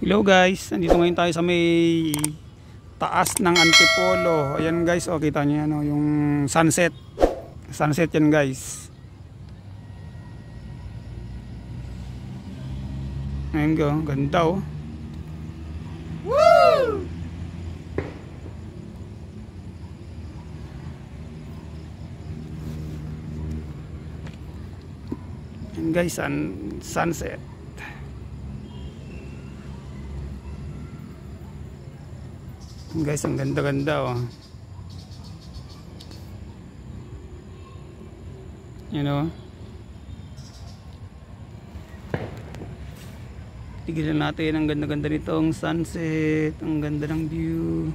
Hello guys, nandito ngayon tayo sa may taas ng Antipolo. Ayan guys, oh, kita niyo yan, oh, yung sunset. Sunset yan guys. Ayan go, ganda oh. Woo! Ayan guys, sunset. Guys, ang ganda-ganda oh. You know. Tigilan natin, ang ganda-ganda nitong sunset, ang ganda ng view.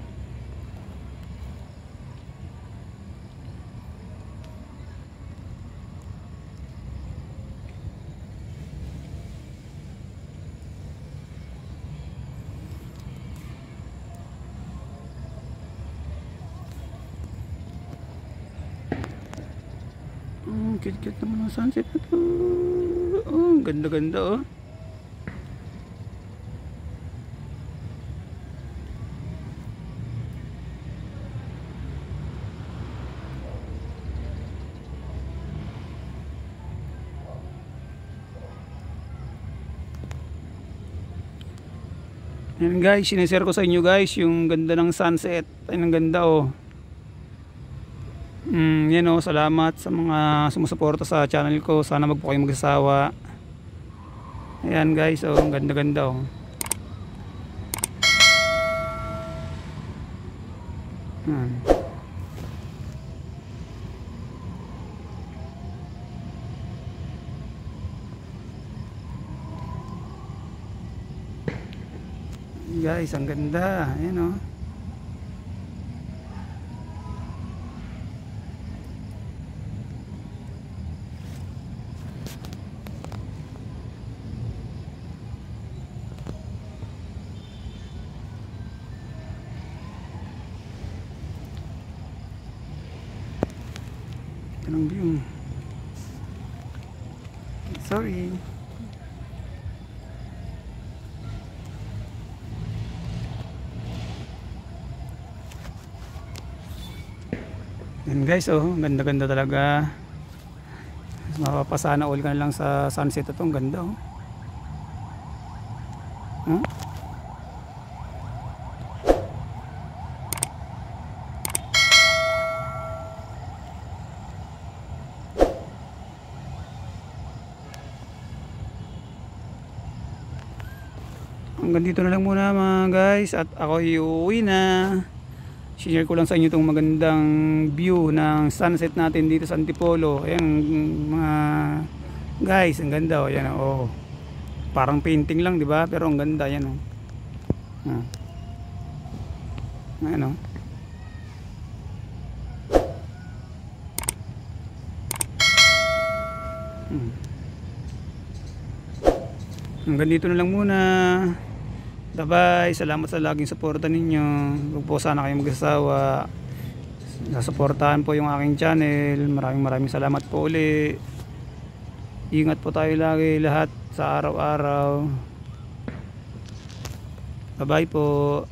Cute-cute naman ang sunset na to. Oh, ganda-ganda oh. Yan guys, sinishare ko sa inyo guys yung ganda ng sunset. Ay, ang ganda oh. Yan o, salamat sa mga sumusuporta sa channel ko. Sana wag po kayong magsasawa. Ayan guys, oh, ganda ganda oh. Guys, ang ganda. Ayan o. Anong view? Sorry. Yan guys, oh, ganda-ganda talaga. Mapapasana all ka na lang sa sunset ito, ang ganda oh. Huh? Hanggang dito na lang muna mga guys, at ako iuwi na. Share ko lang sa inyo itong magandang view ng sunset natin dito sa Antipolo. Ayan mga guys, ang ganda oh. Ayan oh. Parang painting lang, di ba? Pero ang ganda yan oh. Ayan oh. Hanggang dito na lang muna. Bye-bye. Salamat sa laging suporta ninyo. Huwag po sana kayong magsasawa. Nasuportahan po yung aking channel. Maraming salamat po uli. Ingat po tayo lagi lahat sa araw-araw. Bye-bye po.